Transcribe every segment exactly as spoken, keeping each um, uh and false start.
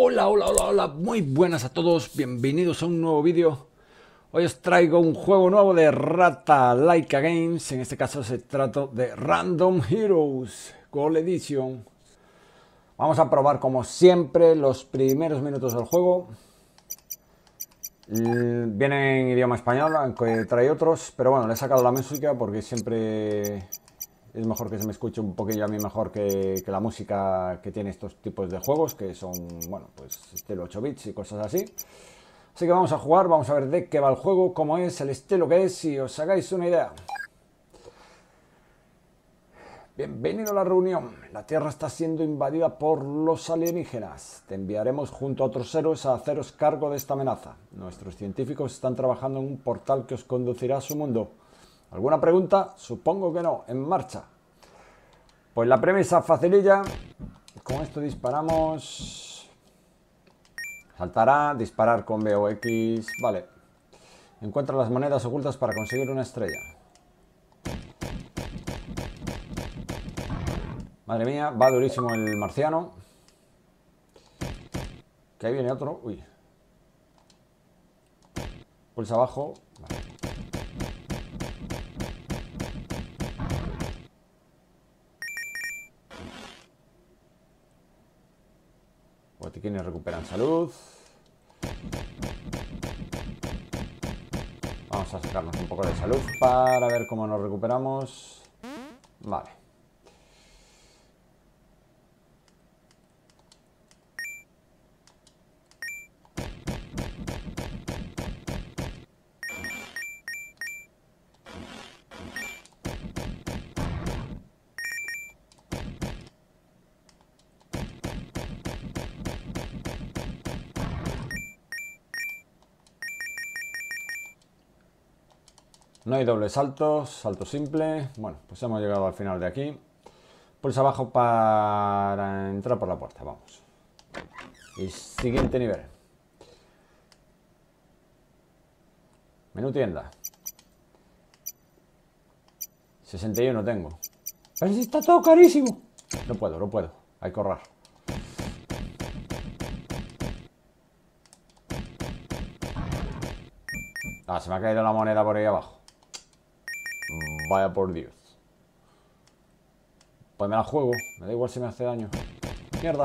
Hola, hola, hola, hola, muy buenas a todos, bienvenidos a un nuevo vídeo. Hoy os traigo un juego nuevo de Rata Laika Games, en este caso se trata de Random Heroes Gold Edition. Vamos a probar como siempre los primeros minutos del juego. Viene en idioma español, aunque trae otros, pero bueno, le he sacado la música porque siempre es mejor que se me escuche un poquillo a mí mejor que, que la música que tiene estos tipos de juegos, que son, bueno, pues estilo ocho bits y cosas así. Así que vamos a jugar, vamos a ver de qué va el juego, cómo es, el estilo que es y os hagáis una idea. Bienvenido a la reunión. La Tierra está siendo invadida por los alienígenas. Te enviaremos junto a otros héroes a haceros cargo de esta amenaza. Nuestros científicos están trabajando en un portal que os conducirá a su mundo. ¿Alguna pregunta? Supongo que no. En marcha. Pues la premisa facililla. Con esto disparamos. Saltará, disparar con B o X. Vale. Encuentra las monedas ocultas para conseguir una estrella. Madre mía, va durísimo el marciano. Que ahí viene otro. Uy. Pulsa abajo. Vale. Botiquines recuperan salud. Vamos a sacarnos un poco de salud para ver cómo nos recuperamos. Vale. No hay dobles saltos, salto simple. Bueno, pues hemos llegado al final de aquí. Pulsa abajo para entrar por la puerta, vamos. Y siguiente nivel. Menú tienda. sesenta y uno tengo. Pero si está todo carísimo. No puedo, no puedo. Hay que ahorrar. Ah, se me ha caído la moneda por ahí abajo. Vaya por Dios. Pues me la juego. Me da igual si me hace daño. Mierda.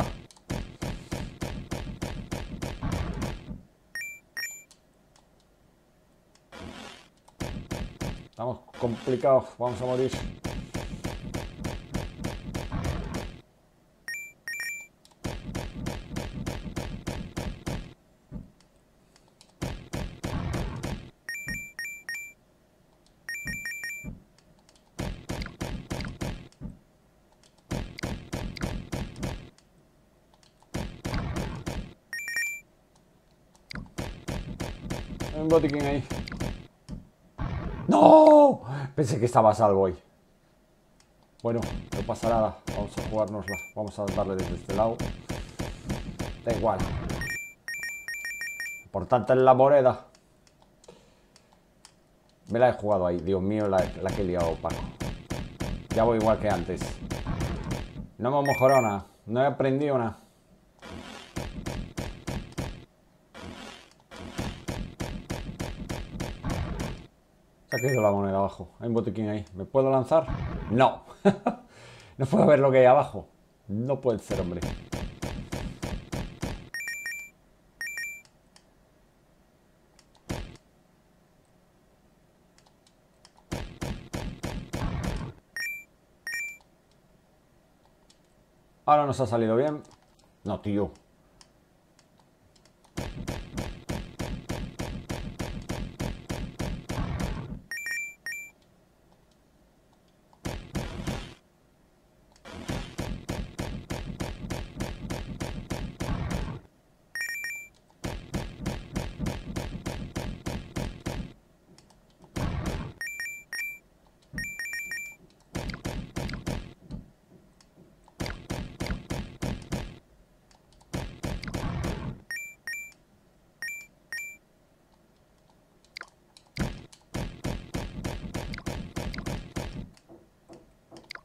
Estamos complicados. Vamos a morir. Hay un botiquín ahí. ¡No! Pensé que estaba a salvo hoy. Bueno, no pasa nada. Vamos a jugárnosla. Vamos a darle desde este lado. Da igual. Importante es la moneda. Me la he jugado ahí. Dios mío, la, la que he liado, Paco. Ya voy igual que antes. No hemos mejorado nada. No he aprendido nada. Se ha caído la moneda abajo. Hay un botiquín ahí. ¿Me puedo lanzar? No. No puedo ver lo que hay abajo. No puede ser, hombre. Ahora nos ha salido bien. No, tío.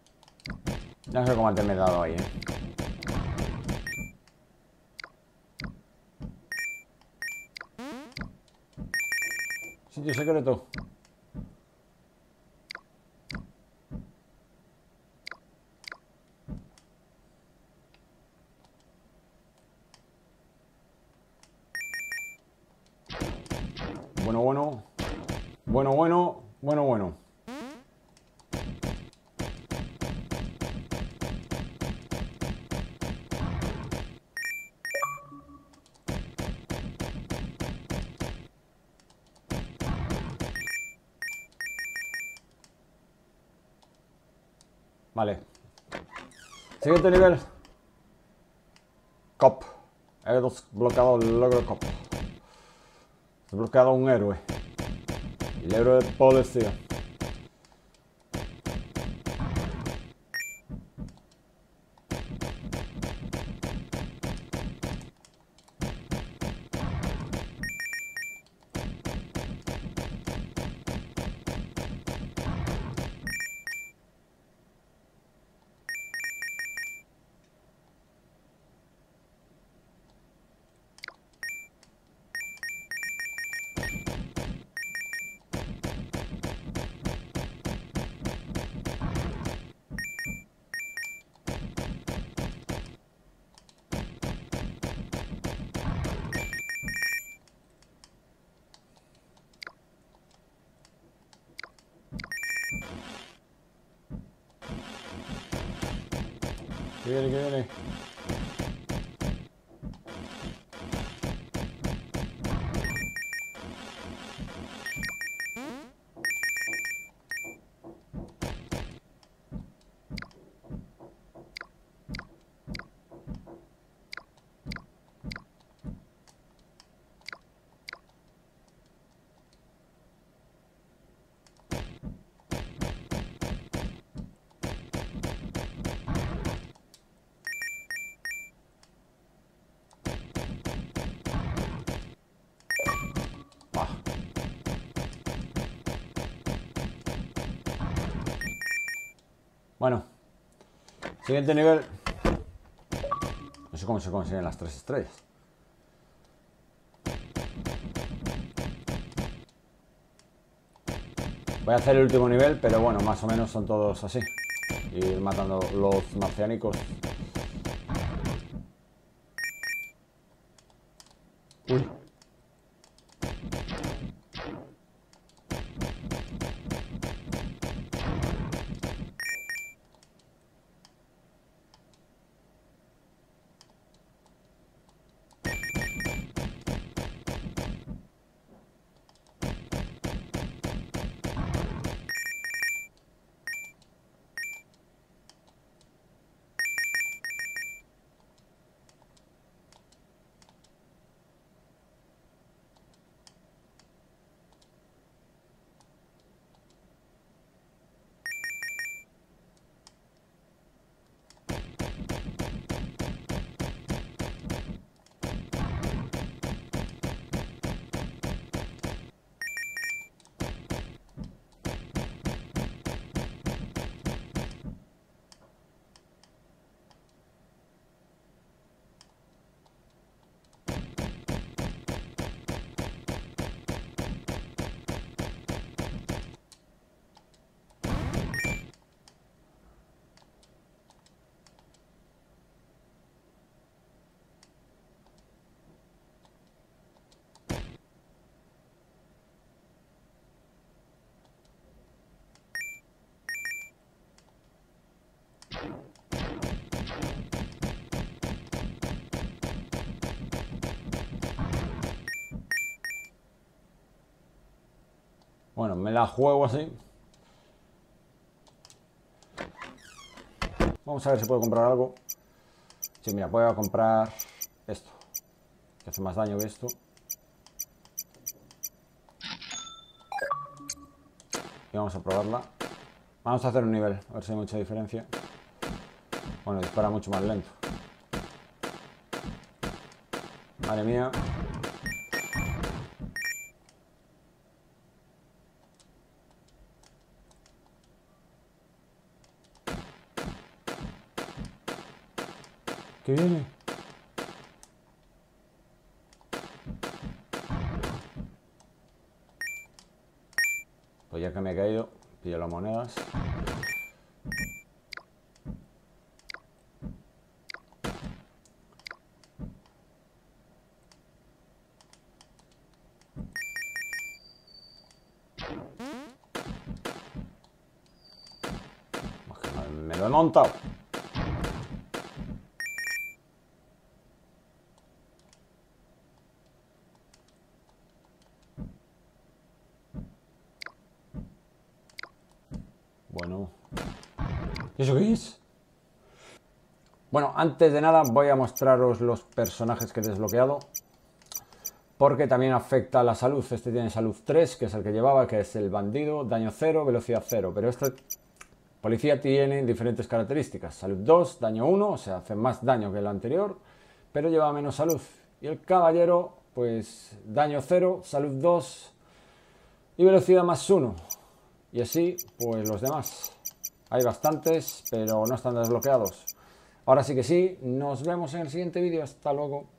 No sé cómo antes me he dado ahí, ¿eh? Sitio secreto. Bueno, bueno. Bueno, bueno. Bueno, bueno. Vale. Siguiente nivel. Cop. He desbloqueado el logro Cop. He desbloqueado un héroe. El héroe de policía. ¿Qué viene? ¿Qué viene? Ah. Bueno. Siguiente nivel. No sé cómo se consiguen las tres estrellas. Voy a hacer el último nivel, pero bueno, más o menos son todos así. Ir matando los marcianicos. Uy. Bueno, me la juego así. Vamos a ver si puedo comprar algo. Sí, mira, voy a comprar esto, que hace más daño que esto. Y vamos a probarla. Vamos a hacer un nivel, a ver si hay mucha diferencia. Bueno, dispara mucho más lento. Madre mía. ¿Qué viene? Pillo las monedas. Me lo he montado. Bueno. ¿Y eso qué es? Bueno, antes de nada voy a mostraros los personajes que he desbloqueado. Porque también afecta a la salud. Este tiene salud tres, que es el que llevaba, que es el bandido, daño cero, velocidad cero. Pero este policía tiene diferentes características. Salud dos, daño uno, o sea, hace más daño que el anterior, pero lleva menos salud. Y el caballero, pues daño cero, salud dos y velocidad más uno. Y así, pues los demás. Hay bastantes, pero no están desbloqueados. Ahora sí que sí, nos vemos en el siguiente vídeo. Hasta luego.